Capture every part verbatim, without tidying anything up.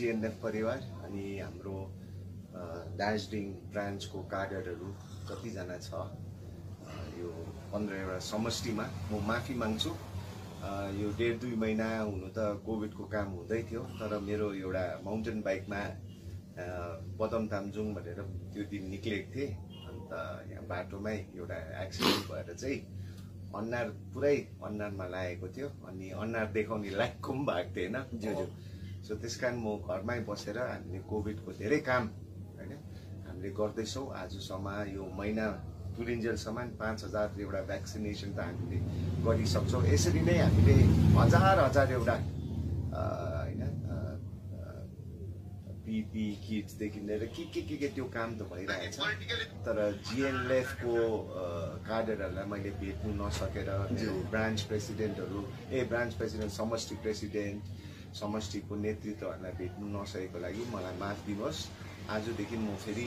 जिएनएफ परिवार अनि हाम्रो दार्जिलिङ ब्रान्चको कार्डरहरू कतिजना छ यो पन्ध्रवटा समष्टिमा म माफी माग्छु। यो डेढ दुई महिना हुनु त कोभिडको काम हुँदै थियो, तर मेरो एउटा माउन्टेन बाइकमा बदम तामजुङ भनेर त्यो दिन निक्लेको थिएँ। अन्त यहाँ बाटोमै एउटा एक्सिडेन्ट भएर चाहिँ अन्नार पुरै अन्नारमा लागेको थियो अनि अन्नार देखाउने लायकको पनि भएको थिएन। जो जो सो त्यस कारण म घरमै बसेर हामीले कोभिडको धेरै काम होइन हामीले गर्दैछौँ। आजसम्म यो महिना तुरिन्जेलसम्म पाँच हजार एउटा भ्याक्सिनेसन त हामीले गरिसक्छौँ। यसरी नै हामीले हजार हजार एउटा होइन पिपी किट्सदेखि लिएर के के के के त्यो काम त भइरहेछ। तर जिएनएलएफको कार्डरहरूलाई मैले भेट्नु नसकेर त्यो ब्रान्च प्रेसिडेन्टहरू ए ब्रान्च प्रेसिडेन्ट समष्टि प्रेसिडेन्ट समष्टिको नेतृत्वहरूलाई भेट्नु नसकेको लागि मलाई माफ दिनुहोस्। आजदेखि म फेरि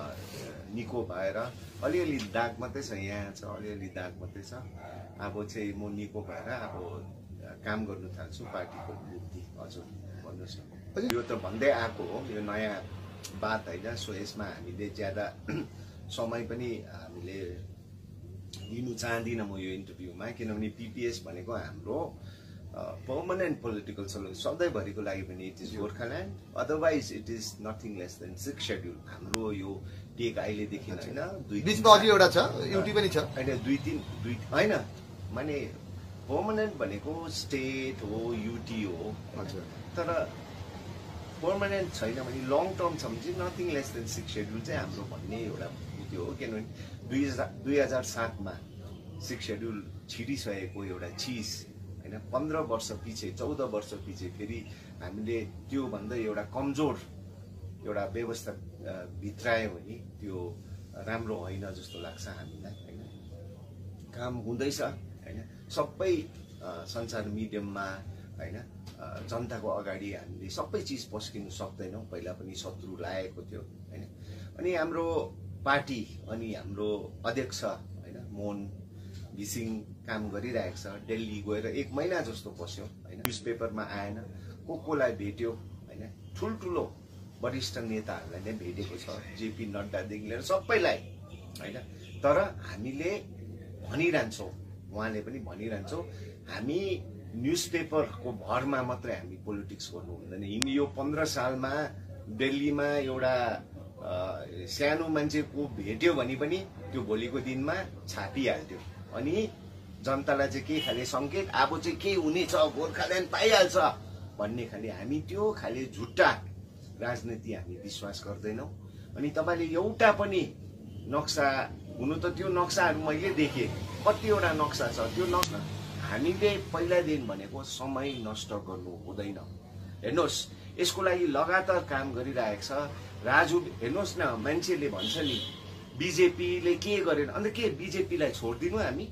निको भएर अलिअलि दाग मात्रै छ, यहाँ छ अलिअलि दाग मात्रै छ। अब चाहिँ म निको भएर अब काम गर्नु थाल्छु पार्टीको निम्ति। हजुर भन्नुहोस् न। यो त भन्दै आएको हो, यो नयाँ बात होइन। सो यसमा हामीले ज्यादा समय पनि हामीले लिनु चाहदिनँ म यो इन्टरभ्यूमा, किनभने पिपिएस भनेको हाम्रो पर्मानेन्ट पोलिटिकल सोल्युसन सधैँभरिको लागि पनि it is Gorkhaland, otherwise it is nothing less than six schedule. हाम्रो यो टेक अहिलेदेखि होइन, दुई एउटा छ युटी पनि छ होइन, दुई तिन दुई होइन माने पर्मानेन्ट भनेको स्टेट हो युटी हो। तर पर्मानेन्ट छैन भने लङ टर्म छ भने चाहिँ nothing less than six schedule चाहिँ हाम्रो भन्ने एउटा त्यो हो। किनभने दुई हजार दुई हजार सातमा सिक्स सेड्युल छिरिसकेको एउटा चिज होइन, पन्ध्र वर्ष पछि चौध वर्ष पछि फेरि हामीले त्योभन्दा एउटा कमजोर एउटा व्यवस्था भित्रायो भने त्यो राम्रो होइन जस्तो लाग्छ हामीलाई होइन। काम हुँदैछ होइन, सबै सञ्चार मिडियममा होइन, जनताको अगाडि हामीले सबै चिज पस्किनु सक्दैनौँ। पहिला पनि शत्रु लागेको थियो होइन। अनि हाम्रो पार्टी अनि हाम्रो अध्यक्ष होइन मोहन घिसिङ काम गरिरहेको छ। दिल्ली गएर एक महिना जस्तो बस्यो होइन, न्युज पेपरमा आएन, को कोलाई भेट्यो होइन, ठुल्ठुलो वरिष्ठ नेताहरूलाई नै भेटेको छ, जेपी नड्डादेखि लिएर सबैलाई होइन। तर हामीले भनिरहन्छौँ, उहाँले पनि भनिरहन्छौँ, हामी न्युज पेपरको भरमा मात्रै हामी पोलिटिक्स गर्नु हुँदैन। यो पन्ध्र सालमा दिल्लीमा एउटा सानो मान्छेको भेट्यो भने पनि त्यो भोलिको दिनमा छापिहाल्थ्यो अनि जनतालाई चाहिँ के खाले सङ्केत अब चाहिँ के हुनेछ, गोर्खाल्यान्ड पाइहाल्छ भन्ने खाले हामी त्यो खाले झुट्टा राजनीति हामी विश्वास गर्दैनौँ। अनि तपाईँले एउटा पनि नक्सा हुनु त त्यो नक्साहरू मैले देखेँ, कतिवटा नक्सा छ, त्यो नक्सा हामीले पहिलादेखि भनेको समय नष्ट गर्नु हुँदैन। हेर्नुहोस् यसको लागि लगातार काम गरिरहेको छ राजु। हेर्नुहोस् न, मान्छेले भन्छ नि बिजेपीले के गरेन, अन्त के बिजेपीलाई छोडिदिनु हामी?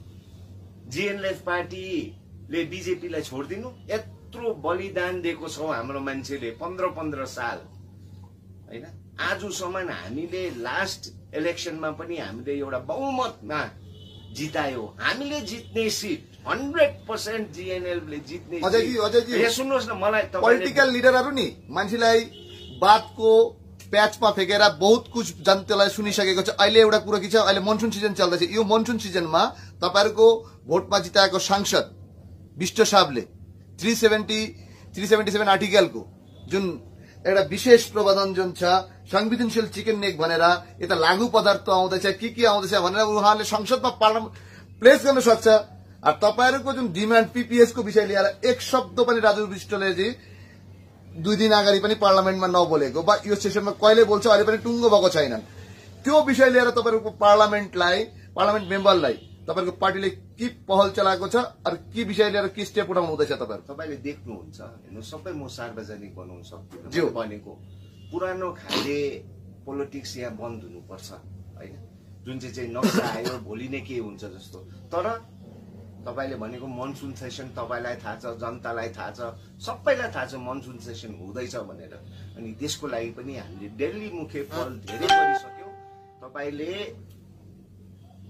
जिएनएलएफ पार्टीले बिजेपीलाई छोडिदिनु? यत्रो बलिदान दिएको छौँ हाम्रो मान्छेले पन्ध्र पन्ध्र साल होइन। आजसम्म हामीले लास्ट इलेक्सनमा पनि हामीले एउटा बहुमतमा जितायो, हामीले जित्ने सिट हन्ड्रेड पर्सेन्ट जिएनएलले जित्ने। सुन्नुहोस् न, मलाई पोलिटिकल लिडरहरू नि मान्छेलाई बातको प्याचमा फेकेर बहुत कुछ जनतालाई सुनिसकेको छ। अहिले एउटा कुरो के छ, अहिले मनसुन सिजन चल्दैछ। यो मनसुन सिजनमा तपाईँहरूको भोटमा जिताएको सांसद विष्ट साहबले three seventy three seventy seven आर्टिकलको जुन एउटा विशेष प्रावधान जुन छ संवेदनशील चिकन नेक भनेर यता लागू पदार्थ आउँदैछ के के आउँदैछ भनेर उहाँले संसदमा पार्लियामेन्ट प्लेस गर्न सक्छ। अब तपाईँहरूको जुन डिमान्ड पीपीएस को विषय लिएर एक शब्द पनि राजु विष्टले चाहिँ दुई दिन अगाडि पनि पार्लियामेन्टमा नबोलेको बा यो सेसनमा कहिले बोल्छ अहिले पनि टुङ्गो भएको छैनन्। त्यो विषय लिएर तपाईँहरूको पार्लियामेन्टलाई पार्लियामेन्ट मेम्बरलाई तपाईँहरूको पार्टीले के पहल चलाएको छ अरू के विषय लिएर के स्टेप उठाउनु हुँदैछ तपाईँहरू? तपाईँले देख्नुहुन्छ, हेर्नु सबै म सार्वजनिक बनाउन सक्दिनँ भनेको पुरानो खाले पोलिटिक्स यहाँ बन्द हुनुपर्छ होइन। जुन चाहिँ चाहिँ नक्सा आयो भोलि नै के हुन्छ जस्तो। तर तपाईँले भनेको मनसुन सेसन तपाईँलाई थाहा छ, जनतालाई थाहा छ, सबैलाई थाहा छ मनसुन सेसन हुँदैछ भनेर। अनि त्यसको लागि पनि हामीले दिल्ली मुखे पहल धेरै गरिसक्यौँ। तपाईँले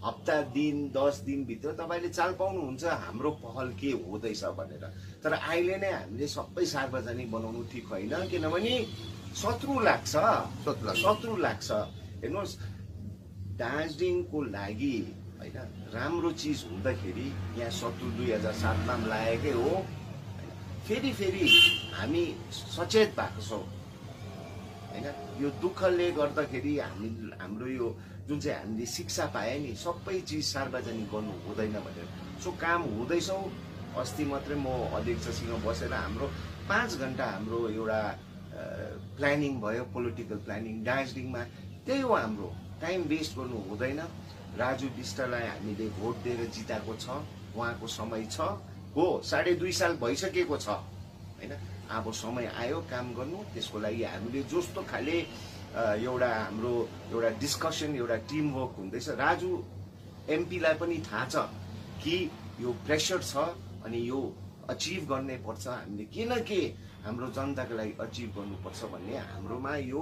हप्ता दिन दस दिनभित्र तपाईँले चाल पाउनुहुन्छ हाम्रो पहल के हुँदैछ भनेर। तर अहिले नै हामीले सबै सार्वजनिक बनाउनु ठिक होइन, किनभने शत्रु लाग्छ शत्रु लाग्छ। हेर्नुहोस्, दार्जिलिङको लागि होइन राम्रो चिज हुँदाखेरि यहाँ शत्रु दुई हजार सातमा पनि लागेकै हो। फेरि फेरि हामी सचेत भएको छौँ होइन। यो दुःखले गर्दाखेरि हामी हाम्रो यो जुन चाहिँ हामीले शिक्षा पाए नि सबै चिज सार्वजनिक गर्नु हुँदैन भनेर, सो काम हुँदैछौँ। अस्ति मात्रै म अध्यक्षसँग बसेर हाम्रो पाँच घन्टा हाम्रो एउटा प्लानिङ भयो, पोलिटिकल प्लानिङ दार्जिलिङमा। त्यही हो हाम्रो, टाइम वेस्ट गर्नु हुँदैन। राजु विष्टलाई हामीले भोट दिएर जिताएको छ, उहाँको समय छ हो, साढे दुई साल भइसकेको छ होइन। अब समय आयो काम गर्नु, त्यसको लागि हामीले जस्तो खाले एउटा हाम्रो एउटा डिस्कसन एउटा टिम वर्क हुँदैछ। राजु एमपीलाई पनि थाहा छ कि यो प्रेसर छ अनि यो अचिभ गर्नै पर्छ, हामीले के न के हाम्रो जनताको लागि अचिभ गर्नुपर्छ भन्ने हाम्रोमा यो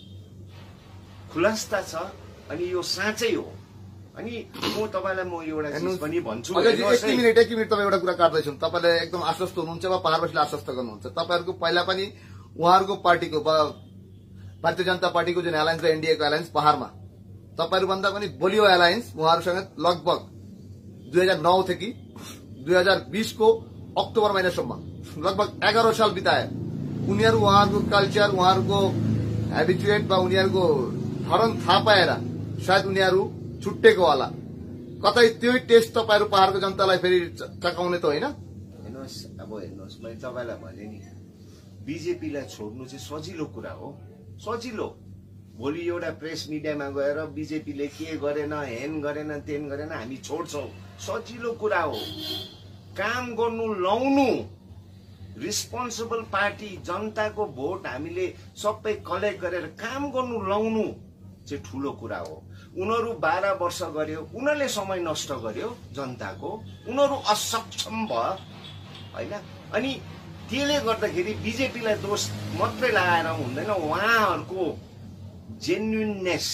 खुलास्ता छ अनि यो साँच्चै हो। अनि म तपाईँलाई म एउटा चिज पनि भन्छु, एक मिनट एक मिनट तपाईँ एउटा कुरा काट्दैछु। तपाईँले एकदम आश्वस्त हुनुहुन्छ वा पहाडवासीले आश्वस्त गर्नुहुन्छ? तपाईँहरूको पहिला पनि उहाँहरूको पार्टीको भारतीय जनता पार्टीको जुन एलायन्स र एनडीएको एलायन्स पहाड़मा तपाईँहरूभन्दा पनि बलियो एलायन्स उहाँहरूसँग लगभग दुई हजार नौदेखि दुई हजार बिसको अक्टोबर महिनासम्म लगभग एघार साल बिताए। उनीहरू उहाँहरूको कल्चर, उहाँहरूको हेबिचुएट वा उनीहरूको धरन थाहा पाएर सायद उनीहरू छुट्टेको होला। कतै त्यही टेस्ट तपाईँहरू पहाड़को जनतालाई फेरि चकाउने त होइन? हेर्नुहोस्, अब हेर्नुहोस्, मैले तपाईँलाई भने नि बिजेपीलाई छोड्नु चाहिँ सजिलो कुरा हो, सजिलो। भोलि एउटा प्रेस मिडियामा गएर बिजेपीले के गरेन, हेन गरेन, तेन गरेन, हामी छोड्छौँ, सजिलो कुरा हो। काम गर्नु लाउनु, रिस्पोन्सिबल पार्टी, जनताको भोट हामीले सबै कलेक्ट गरेर काम गर्नु लाउनु चाहिँ ठुलो कुरा हो। उनीहरू बाह्र वर्ष गर्यो, उनीहरूले समय नष्ट गर्यो जनताको, उनीहरू असक्षम भयो होइन। अनि त्यसले गर्दाखेरि बिजेपीलाई दोष मात्रै लगाएर हुँदैन, उहाँहरूको जेन्युननेस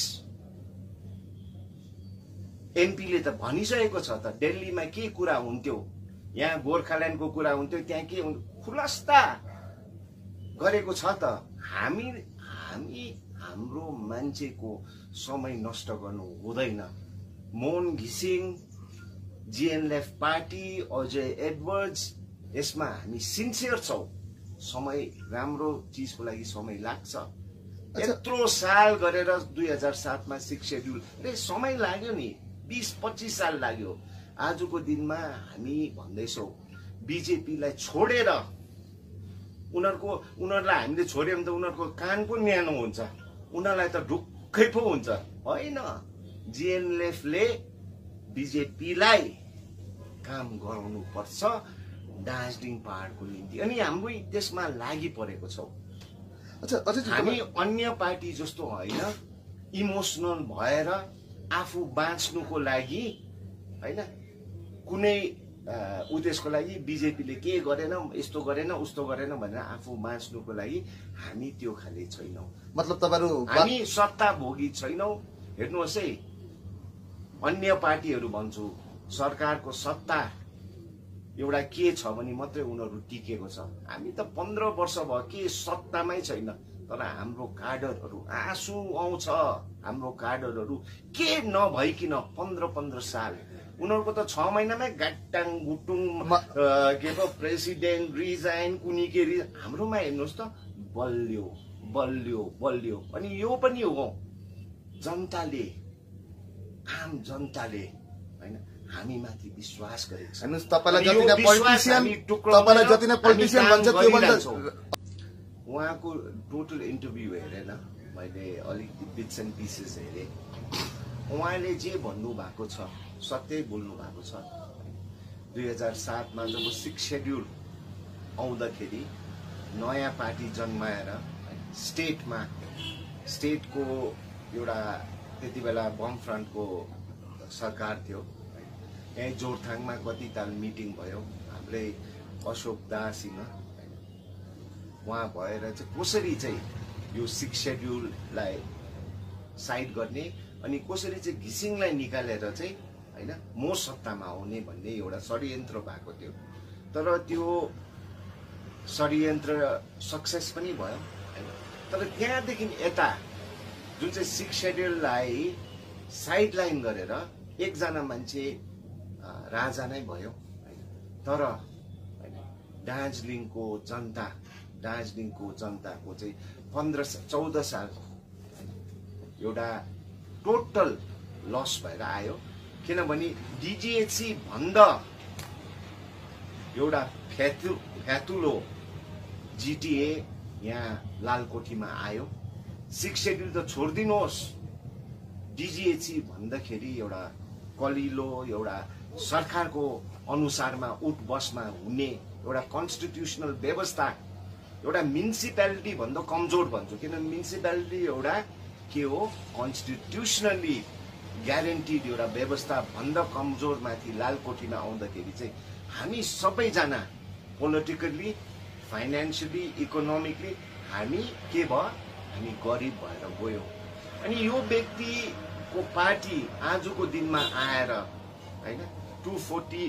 एमपीले त भनिसकेको छ त। दिल्लीमा के कुरा हुन्थ्यो, यहाँ गोर्खाल्यान्डको कुरा हुन्थ्यो, त्यहाँ के खुलास्ता गरेको छ त। हामी हामी हाम्रो मान्छेको समय नष्ट गर्नु हुँदैन। मोहन घिसिङ, जीएनएलएफ पार्टी, अजय एडवर्ड्स, यसमा हामी सिन्सियर छौँ। समय राम्रो चिजको लागि समय लाग्छ। यत्रो साल गरेर दुई हजार सातमा सिक्स सेड्युल रे समय लाग्यो नि, बीस पच्चीस साल लाग्यो। आजको दिनमा हामी भन्दैछौँ बिजेपीलाई छोडेर उनीहरूको उनीहरूलाई हामीले छोड्यो भने त उनीहरूको कान पो न्यानो हुन्छ, उनीहरूलाई त ढुक्कै पो हुन्छ होइन। जीएनएलएफले बिजेपीलाई काम गराउनु पर्छ दार्जिलिङ पहाडको निम्ति, अनि हाम्रो त्यसमा लागि परेको छौँ। हामी अन्य पार्टी जस्तो होइन, इमोसनल भएर आफू बाँच्नुको लागि होइन, कुनै उद्देश्यको लागि बिजेपीले के गरेन, यस्तो गरेन, उस्तो गरेन भनेर आफू बाँच्नुको लागि हामी त्यो खाले छैनौँ। मतलब तपाईँहरू हामी सत्ता भोगी छैनौँ। हेर्नुहोस् है, अन्य पार्टीहरू भन्छु सरकारको सत्ता एउटा के छ भने मात्रै उनीहरू टिकेको छ। हामी त पन्ध्र वर्ष भयो के सत्तामै छैन, तर हाम्रो कार्डरहरू आँसु आउँछ। हाम्रो कार्डरहरू के नभइकन पन्ध्र पन्ध्र साल, उनीहरूको त छ महिनामै गाटाङ गुटुङ के पो प्रेसिडेन्ट रिजाइन, कुनी के रिजाइन। हाम्रोमा हेर्नुहोस् त बलियो बलियो बलियो। अनि यो पनि हो, जनताले, आम जनताले होइन हामी माथि विश्वास गरेको छ। हेर्नुहोस्, तपाईँलाई जति नै पोलिटिसियन तपाईँलाई जति नै पोलिटिसियन भन्छ त्यो भन्दा उहाँको टोटल इन्टरभ्यू हेरेन मैले, अलिकति बिट्स एन्ड पिसेस हेरेँ। उहाँले जे भन्नु भएको छ सत्यै बोल्नु भएको छ। दुई हजार सातमा जब सिक्स सेड्युल आउँदाखेरि नयाँ पार्टी जन्माएर स्टेटमा, स्टेटको एउटा त्यति बेला वामफ्रन्टको सरकार थियो, यहीँ जोरथाङमा कति ताल मिटिङ भयो हाम्रै अशोक दासँग, उहाँ भएर चाहिँ कसरी चाहिँ यो सिक्स सेड्युललाई साइड गर्ने अनि कसरी चाहिँ घिसिङलाई निकालेर चाहिँ होइन, म सत्तामा आउने भन्ने एउटा षड्यन्त्र भएको थियो। तर त्यो षड्यन्त्र सक्सेस पनि भयो होइन। तर त्यहाँदेखि यता जुन चाहिँ सिक्स सेड्युललाई साइडलाइन गरेर एकजना मान्छे राजा नै भयो होइन। तर होइन, दार्जिलिङको जनता दार्जिलिङको जनताको चाहिँ पन्ध्र चौध साल एउटा टोटल लस भएर आयो। किनभने डिजिएचसी भन्दा एउटा फ्यातु फ्यातुलो जिटिए यहाँ लालकोठीमा आयो। सिक्स सेड्युल त छोडिदिनुहोस्, डिजिएचसी भन्दाखेरि एउटा कलिलो एउटा सरकारको अनुसारमा उठ बसमा हुने एउटा कन्स्टिट्युसनल व्यवस्था, एउटा म्युनिसिपालिटी भन्दा कमजोर भन्छु। किन म्युनिसिपालिटी एउटा के हो, कन्स्टिट्युसनली ग्यारेन्टिड एउटा व्यवस्था भन्दा कमजोर माथि लालकोठीमा आउँदाखेरि चाहिँ हामी सबैजना पोलिटिकल्ली, फाइनेन्सियली, इकोनोमिकली हामी के भयो, हामी गरिब भएर गयौँ। अनि यो व्यक्तिको पार्टी आजको दिनमा आएर होइन टु फोर्टी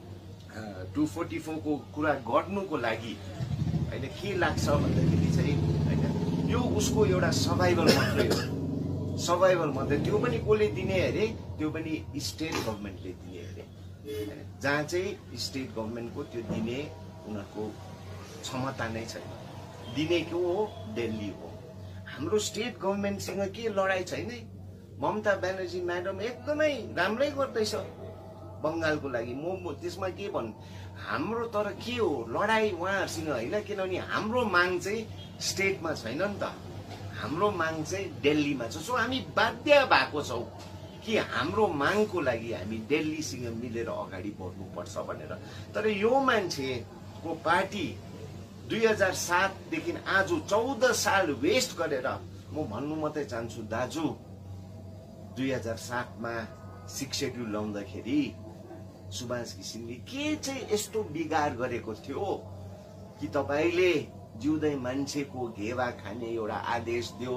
टु फोर्टी फोरको कुरा गर्नुको लागि होइन के लाग्छ भन्दाखेरि चाहिँ होइन यो उसको एउटा सर्भाइभल मात्रै हो, सर्भाइभल मात्रै। त्यो पनि कसले दिने अरे, त्यो पनि स्टेट गभर्मेन्टले दिने अरे, जहाँ चाहिँ स्टेट गभर्मेन्टको त्यो दिने उनीहरूको क्षमता नै छैन। दिने के हो, दिल्ली हो। हाम्रो स्टेट गभर्मेन्टसँग के लडाइँ छैन। ममता ब्यानर्जी म्याडम एकदमै राम्रै गर्दैछ बङ्गालको लागि। म त्यसमा के भन्नु, हाम्रो तर के हो लडाइँ उहाँहरूसँग होइन। किनभने हाम्रो माग चाहिँ स्टेटमा छैन नि त, हाम्रो माग चाहिँ दिल्लीमा छ। सो हामी बाध्य भएको छौँ कि हाम्रो मागको लागि हामी दिल्लीसँग मिलेर अगाडि बढ्नुपर्छ भनेर। तर यो मान्छेको पार्टी दुई हजार सातदेखि आज चौध साल वेस्ट गरेर, म भन्नु मात्रै चाहन्छु दाजु, दुई हजार सातमा सिक्स सेड्युल लाउँदाखेरि सुभाष घिसिङले के चाहिँ यस्तो बिगार गरेको थियो कि तपाईँले जिउँदै मान्छेको घेवा खाने एउटा आदेश दियो।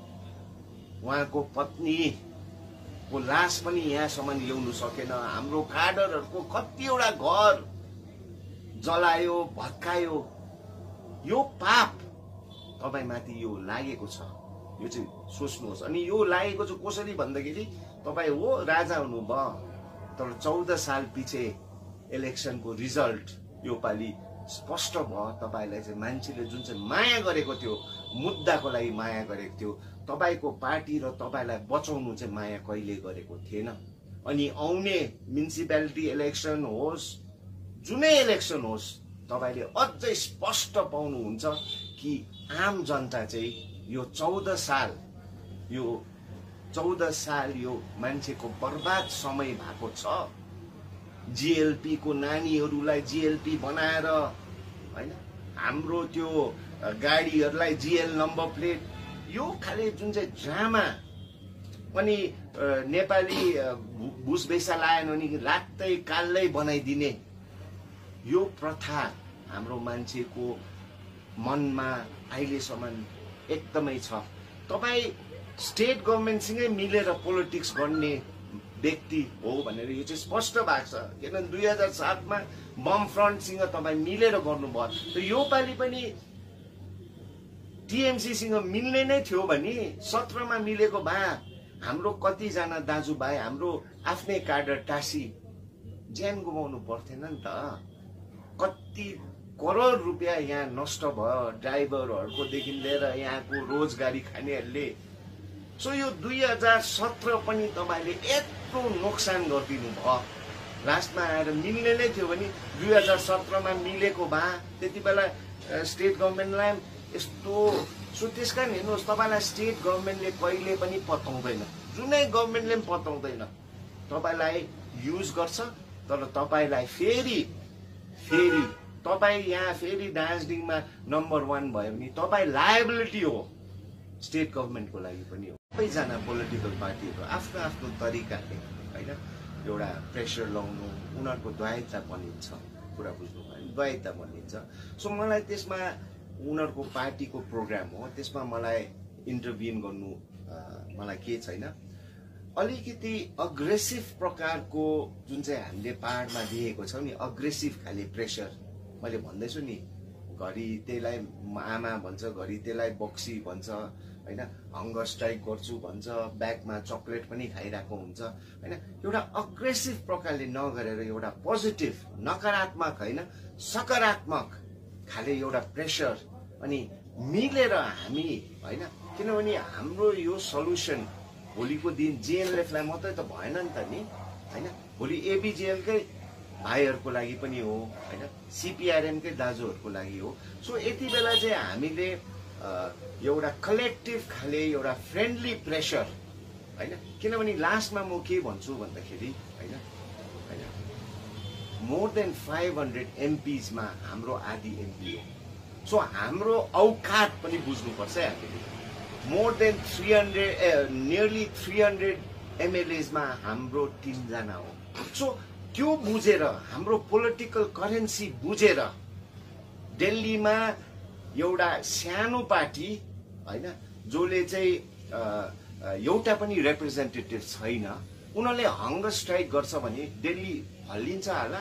उहाँको पत्नीको लास पनि यहाँसम्म ल्याउनु सकेन। हाम्रो काडरहरूको कतिवटा घर जलायो, भत्कायो। यो पाप तपाईँमाथि यो लागेको छ, यो चाहिँ सोच्नुहोस्। अनि यो लागेको चाहिँ कसरी भन्दाखेरि तपाईँ हो राजा हुनुभयो, तर चौध साल पछि इलेक्सनको रिजल्ट यो पालि स्पष्ट भयो। तपाईँलाई चाहिँ मान्छेले जुन चाहिँ माया गरेको थियो, मुद्दाको लागि माया गरेको थियो, तपाईँको पार्टी र तपाईँलाई बचाउनु चाहिँ माया कहिले गरेको थिएन। अनि आउने म्युनिसिपालिटी इलेक्सन होस्, जुनै इलेक्सन होस्, तपाईँले अझै स्पष्ट पाउनुहुन्छ कि आम जनता चाहिँ यो चौध साल यो चौध साल यो मान्छेको बर्बाद समय भएको छ। जिएलपी को नानीहरूलाई जिएलपी बनाएर होइन, हाम्रो त्यो गाडीहरूलाई जिएल नम्बर प्लेट, यो खाले जुन चाहिँ ड्रामा। अनि नेपाली भुसभेषा लाएन भने रातै कालै बनाइदिने यो प्रथा हाम्रो मान्छेको मनमा अहिलेसम्म एकदमै छ। तपाईँ स्टेट गभर्मेन्टसँगै मिलेर पोलिटिक्स गर्ने व्यक्ति हो भनेर यो चाहिँ स्पष्ट भएको छ। किनभने दुई हजार सातमा बम फ्रन्टसँग तपाईँ मिलेर गर्नुभयो। त यो पालि पनि टिएमसीसँग मिल्ने नै थियो भने सत्रमा मिलेको भए हाम्रो कतिजना दाजुभाइ, हाम्रो आफ्नै काडर टासी ज्यान गुमाउनु पर्थेन नि त। कति करोड रुपियाँ यहाँ नष्ट भयो ड्राइभरहरूको देखि लिएर यहाँको रोजगारी खानेहरूले। सो यो दुई हजार सत्र पनि तपाईँले यत्रो नोक्सान गरिदिनु भयो। लास्टमा आएर मिल्ने नै थियो भने दुई हजार सत्रमा मिलेको भए त्यति बेला स्टेट गभर्मेन्टलाई यस्तो। सो त्यस कारण हेर्नुहोस्, तपाईँलाई स्टेट गभर्मेन्टले कहिले पनि पताउँदैन, जुनै गभर्मेन्टले पनि पताउँदैन। तपाईँलाई युज गर्छ, तर तपाईँलाई फेरि फेरि तपाईँ यहाँ फेरि दार्जिलिङमा नम्बर वान भयो भने तपाईँ लायबिलिटी हो स्टेट गभर्मेन्टको लागि पनि हो। सबैजना पोलिटिकल पार्टीहरू आफ्नो आफ्नो तरिकाले होइन एउटा प्रेसर लगाउनु, उनीहरूको द्वैता बनिन्छ। कुरा बुझ्नु भयो, द्वैता बनिन्छ। सो मलाई त्यसमा उनीहरूको पार्टीको प्रोग्राम हो, त्यसमा मलाई इन्टरभ्युन गर्नु मलाई के छैन। अलिकति अग्रेसिभ प्रकारको जुन चाहिँ हामीले पहाडमा देखेको छौँ नि, अग्रेसिभ खाले प्रेसर, मैले भन्दैछु नि, घरि त्यसलाई आमा भन्छ, घरि त्यसलाई बक्सी भन्छ होइन, हङ्गर स्ट्राइक गर्छु भन्छ, ब्यागमा चक्लेट पनि खाइरहेको हुन्छ होइन। एउटा अग्रेसिभ प्रकारले नगरेर एउटा पोजिटिभ, नकारात्मक होइन, सकारात्मक खाले एउटा प्रेसर, अनि मिलेर हामी होइन, किनभने हाम्रो यो सल्युसन भोलिको दिन जिएनएलएफलाई मात्रै त भएन नि त नि होइन, भोलि एबिजिएलकै भाइहरूको लागि पनि हो होइन, सिपिआरएमकै दाजुहरूको लागि हो। सो यति बेला चाहिँ हामीले एउटा कलेक्टिभ खाले एउटा फ्रेन्डली प्रेसर होइन, किनभने लास्टमा म के भन्छु भन्दाखेरि होइन होइन मोर देन फाइभ हन्ड्रेड एमपिजमा हाम्रो आदि एमपी हो। सो हाम्रो औकात पनि बुझ्नुपर्छ है हामीले। More than three hundred nearly three hundred एमएलएजमा हाम्रो तिनजना हो। सो त्यो बुझेर, हाम्रो पोलिटिकल करेन्सी बुझेर दिल्लीमा एउटा सानो पार्टी होइन, जसले चाहिँ एउटा पनि रिप्रेजेन्टेटिभ छैन, उनीहरूले हङ्गर स्ट्राइक गर्छ भने दिल्ली हल्लिन्छ होला?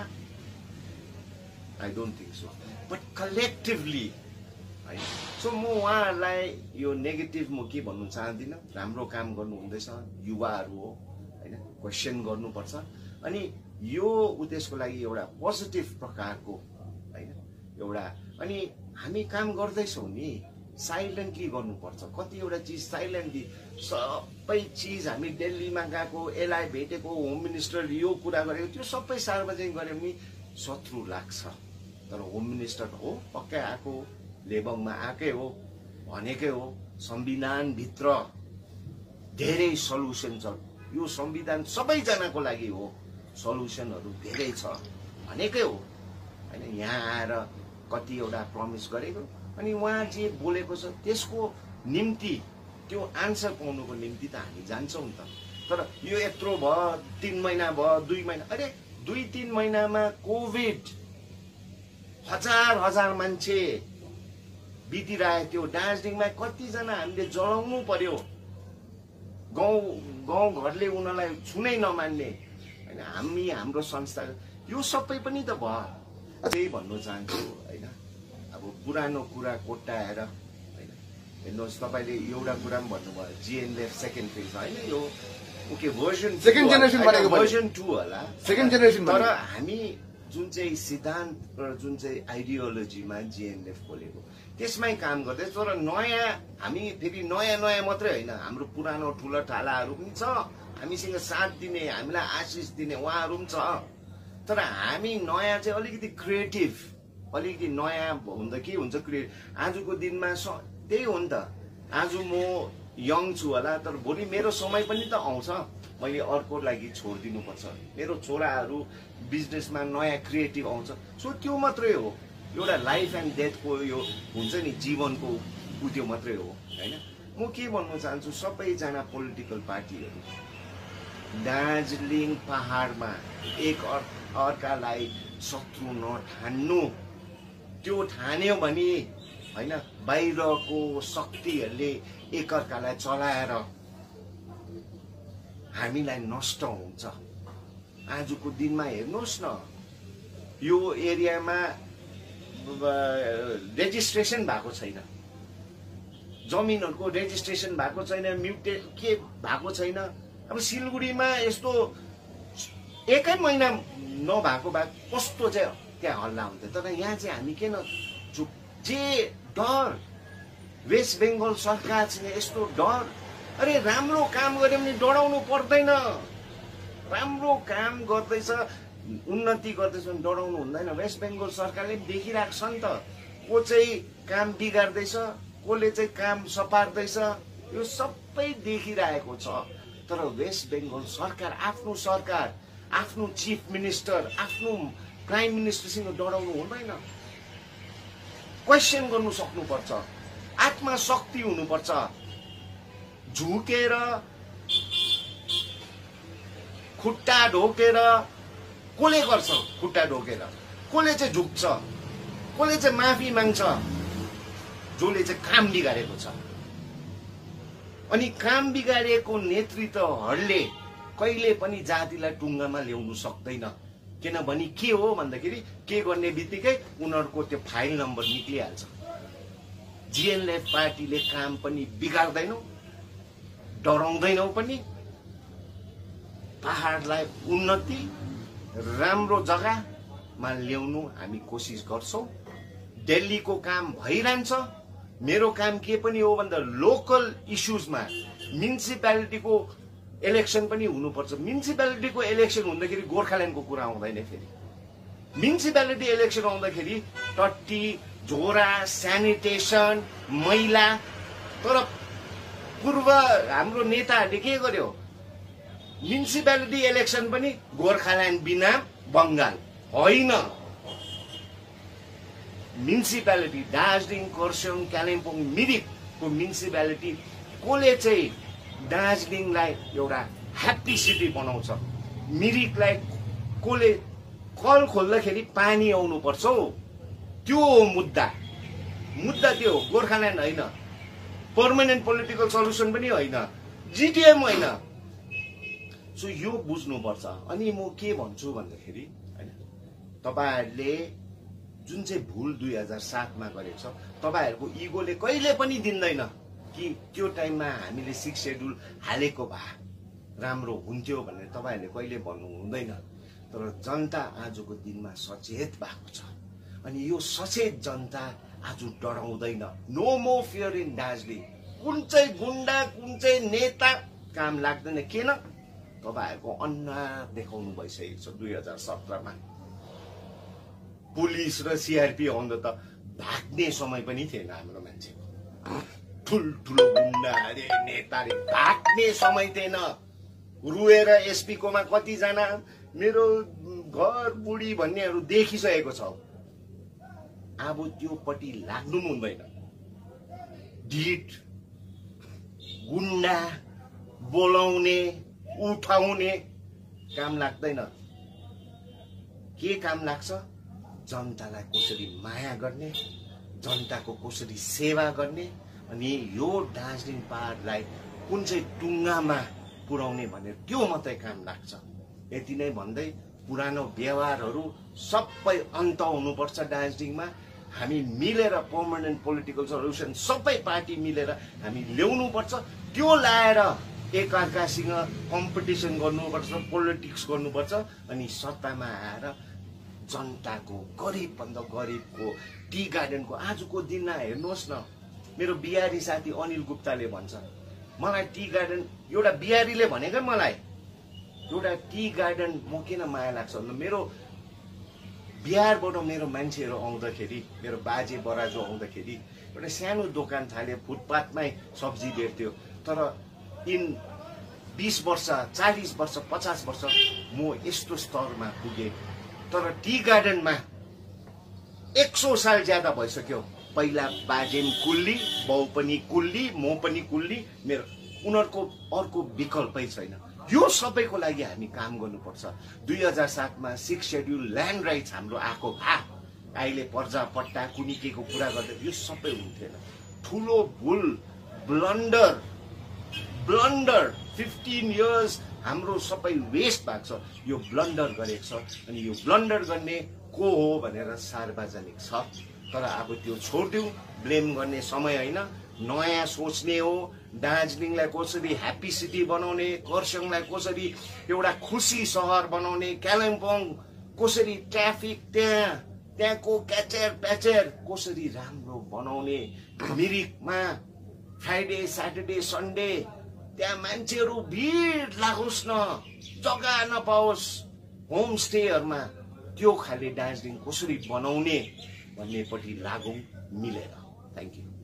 I don't think so. But collectively होइन। सो म उहाँहरूलाई यो नेगेटिभ म के भन्नु चाहदिनँ, राम्रो काम गर्नु हुँदैछ, युवाहरू हो होइन, क्वेसन गर्नुपर्छ, अनि यो उद्देश्यको लागि एउटा पोजिटिभ प्रकारको होइन एउटा, अनि हामी काम गर्दैछौँ नि, साइलेन्टली गर्नुपर्छ। कतिवटा चिज साइलेन्टली, सबै चिज हामी दिल्लीमा गएको, यसलाई भेटेको, होम मिनिस्टर यो कुरा गरेको, त्यो सबै सार्वजनिक गऱ्यो भने शत्रु लाग्छ। तर होम मिनिस्टर हो, पक्कै आएको, लेबङमा आएकै हो, भनेकै हो, संविधानभित्र धेरै सल्युसन छ, यो संविधान सबैजनाको लागि हो, सल्युसनहरू धेरै छ भनेकै हो होइन। यहाँ आएर कतिवटा प्रमिस गरेको, अनि उहाँ जे बोलेको छ त्यसको निम्ति, त्यो आन्सर पाउनुको निम्ति त हामी जान्छौँ नि त। तर यो यत्रो भयो, तिन महिना भयो, दुई महिना, अरे दुई तिन महिनामा कोभिड हजार हजार मान्छे बितिरहेको थियो दार्जिलिङमा, कतिजना हामीले जलाउनु पर्यो, गाउँ गाउँ घरले उनीहरूलाई छुनै नमान्ने होइन, हामी हाम्रो संस्था, यो सबै पनि त भयो। त्यही भन्नु चाहन्छु होइन। अब पुरानो कुरा कोट्याएर होइन, हेर्नुहोस् तपाईँले एउटा कुरा पनि भन्नुभयो, जिएनएलएफ सेकेन्ड फेज होइन, यो ओके भर्जन सेकेन्ड जेनेरेसन भनेको भर्जन टू होला, सेकेन्ड जेनेरेसन। तर हामी जुन चाहिँ सिद्धान्त र जुन चाहिँ आइडियोलोजीमा जिएनएलएफ खोलेको त्यसमै काम गर्दै, तर नयाँ हामी फेरि नयाँ नयाँ मात्रै होइन, हाम्रो पुरानो ठुला ठालाहरू पनि छ, हामीसँग साथ दिने, हामीलाई आशिष दिने उहाँहरू पनि छ। तर हामी नयाँ चाहिँ अलिकति क्रिएटिभ, अलिकति नयाँ हुँदा के हुन्छ, क्रिएटिभ आजको दिनमा त्यही हो नि त। आज म यङ छु होला, तर भोलि मेरो समय पनि त आउँछ, मैले अर्को लागि छोडिदिनुपर्छ, मेरो छोराहरू बिजनेसमा नयाँ क्रिएटिभ आउँछ। सो त्यो मात्रै हो, एउटा लाइफ एन्ड डेथको यो हुन्छ नि, जीवनको उ त्यो मात्रै हो होइन। म के भन्नु चाहन्छु, सबैजना पोलिटिकल पार्टीहरू दार्जिलिङ पहाडमा एक अर्कालाई शत्रु नठान्नु, त्यो ठान्यो भने होइन बाहिरको शक्तिहरूले एकअर्कालाई चलाएर हामीलाई नष्ट हुन्छ। आजको दिनमा हेर्नुहोस् न, यो एरियामा रेजिस्ट्रेसन भएको छैन, जमिनहरूको रेजिस्ट्रेसन भएको छैन, म्युटे के भएको छैन। अब सिलगढीमा यस्तो एकै महिना नभएको भए कस्तो चाहिँ त्यहाँ हल्ला हुन्थ्यो, तर यहाँ चाहिँ हामी किन चुप? जे डर, वेस्ट बेङ्गल सरकारसँग यस्तो डर। अरे राम्रो काम गऱ्यो भने डराउनु पर्दैन, राम्रो काम गर्दैछ, उन्नति गर्दैछ भने डराउनु हुँदैन। वेस्ट बेङ्गल सरकारले पनि देखिरहेको छ नि त, को चाहिँ काम बिगार्दैछ, कसले चाहिँ काम सपार्दैछ, यो सबै देखिरहेको छ। तर वेस्ट बेङ्गल सरकार, आफ्नो सरकार, आफ्नो चिफ मिनिस्टर, आफ्नो प्राइम मिनिस्टरसँग डराउनु हुँदैन, क्वेसन गर्नु सक्नुपर्छ, आत्मशक्ति हुनुपर्छ। झुकेर खुट्टा ढोकेर कसले गर्छ? खुट्टा ढोकेर कसले चाहिँ झुक्छ? कसले चाहिँ माफी माग्छ? जसले चाहिँ काम बिगारेको छ। अनि काम बिगारेको नेतृत्वहरूले कहिले पनि जातिलाई टुङ्गामा ल्याउनु सक्दैन। किनभने के हो भन्दाखेरि के गर्ने बित्तिकै उनीहरूको त्यो फाइल नम्बर निक्लिहाल्छ। जिएनएलएफ पार्टीले काम पनि बिगार्दैनौ, डराउँदैनौ पनि। पहाडलाई उन्नति राम्रो जग्गामा ल्याउनु हामी कोसिस गर्छौं। दिल्लीको काम भइरहन्छ। मेरो काम के पनि हो भन्दा लोकल इश्यूजमा म्युनिसिपालिटीको इलेक्सन पनि हुनुपर्छ। म्युनिसिपालिटीको इलेक्सन हुँदाखेरि गोर्खाल्यान्डको कुरा आउँदैन। फेरि म्युनिसिपालिटी इलेक्सन आउँदाखेरि टट्टी, झोरा, स्यानिटेसन, मैला। तर पूर्व हाम्रो नेताहरूले के गर्यो? म्युनिसिपालिटी इलेक्सन पनि गोर्खाल्यान्ड बिना बंगाल होइन। म्युनिसिपालिटी दार्जिलिङ, खरसाङ, कालिम्पोङ, मिरिकको म्युनिसिपालिटी कोले चाहिँ दार्जिलिङलाई एउटा ह्याप्पी सिटी बनाउँछ। मिरिकलाई कोले कल खोल्दाखेरि पानी आउनु पर्छ हौ। त्यो हो मुद्दा। मुद्दा त्यो हो, गोर्खाल्यान्ड होइन। पर्मानेन्ट पोलिटिकल सल्युसन पनि होइन, जिटिएम होइन। सो यो बुझ्नुपर्छ। अनि म के भन्छु भन्दाखेरि हैन, तपाईहरुले जुन चाहिँ भुल दुई हजार सातमा गरेको छ, तपाईहरुको इगोले कहिले पनि दिँदैन कि त्यो टाइममा हामीले सिक्स शेड्युल हालेको भए राम्रो हुन्थ्यो भनेर तपाईहरुले कहिले भन्नु हुँदैन। तर जनता आजको दिनमा सचेत भएको छ। अनि यो सचेत जनता आज डराउँदैन। No more fear in Darjeeling. कुन चाहिँ गुण्डा, कुन चाहिँ नेता काम लाग्दैन। किन? तपाईहरुको अनुहार देखाउनु भइसकेको छ। दुई हजार सत्रमा पुलिस र सीआरपी आउँदा त भाग्ने समय पनि थिएन हाम्रो मान्छेको। ठुल्ठुलो गुण्डा अरे नेता रे भाग्ने समय थिएन। रुएर एसपी कोमा कतिजना मेरो घर बुढी भन्नेहरू देखिसकेको छ। अब त्यो पट्टि लाग्नु हुँदैन। ढिट गुण्डा बोलाउने उठाउने काम लाग्दैन। के काम लाग्छ? जनतालाई कसरी माया गर्ने, जनताको कसरी सेवा गर्ने, अनि यो दार्जिलिङ पहाडलाई कुन चाहिँ टुङ्गामा पुर्याउने भनेर त्यो मात्रै काम लाग्छ। यति नै भन्दै पुरानो व्यवहारहरू सबै अन्त हुनुपर्छ दार्जिलिङमा। हामी मिलेर पर्मानेन्ट पोलिटिकल सल्युसन सबै पार्टी मिलेर हामी ल्याउनु पर्छ। त्यो ल्याएर एकअर्कासँग कम्पिटिसन गर्नुपर्छ, पोलिटिक्स गर्नुपर्छ। अनि सत्तामा आएर जनताको गरिबभन्दा गरिबको टी गार्डनको आजको दिनमा हेर्नुहोस् न। मेरो बिहारी साथी अनिल गुप्ताले भन्छ मलाई टी गार्डन, एउटा बिहारीले भनेकै मलाई एउटा टी गार्डन म किन माया लाग्छ भन्दा मेरो बिहारबाट मेरो मान्छेहरू आउँदाखेरि, मेरो बाजे बराजु आउँदाखेरि एउटा सानो दोकान थाले, फुटपाथमै सब्जी बेच्थ्यो। तर इन बीस वर्ष, चालीस वर्ष, पचास वर्ष म यस्तो स्तरमा पुगे। तर टी गार्डनमा एक सौ साल ज्यादा भइसक्यो। पहिला बाजे कुल्ली, बाउ पनि कुल्ली, म पनि कुल्ली, मेरो उनीहरूको अर्को विकल्पै छैन। यो सबैको लागि हामी काम गर्नुपर्छ। दुई हजार सातमा सिक्स शेड्युल ल्यान्ड राइट्स हाम्रो आएको भए अहिले पर्जा पट्टा कुनी के को कुरा गर्दा यो सबै हुन्थेन। ठुलो भुल, ब्लन्डर ब्लन्डर फिफ्टीन इयर्स हाम्रो सबै वेस्ट भएको छ। यो ब्लन्डर गरेको छ। अनि यो ब्लन्डर गर्ने को हो भनेर सार्वजनिक छ। तर अब त्यो छोडिदिउँ। ब्लेम गर्ने समय होइन, नयाँ सोच्ने हो। दार्जिलिङलाई कसरी ह्याप्पी सिटी बनाउने, खरसाङलाई कसरी एउटा खुसी सहर बनाउने, कालिम्पोङ कसरी ट्राफिक त्यहाँ त्यहाँको क्याचेर प्याचेर कसरी राम्रो बनाउने, मिरिकमा फ्राइडे स्याटरडे सन्डे त्यहाँ मान्छेहरू भिड लागोस् न, जग्गा नपाओस् होमस्टेहरूमा, त्यो खाले दार्जिलिङ कसरी बनाउने भन्नेपट्टि लागौँ मिलेर। Thank you.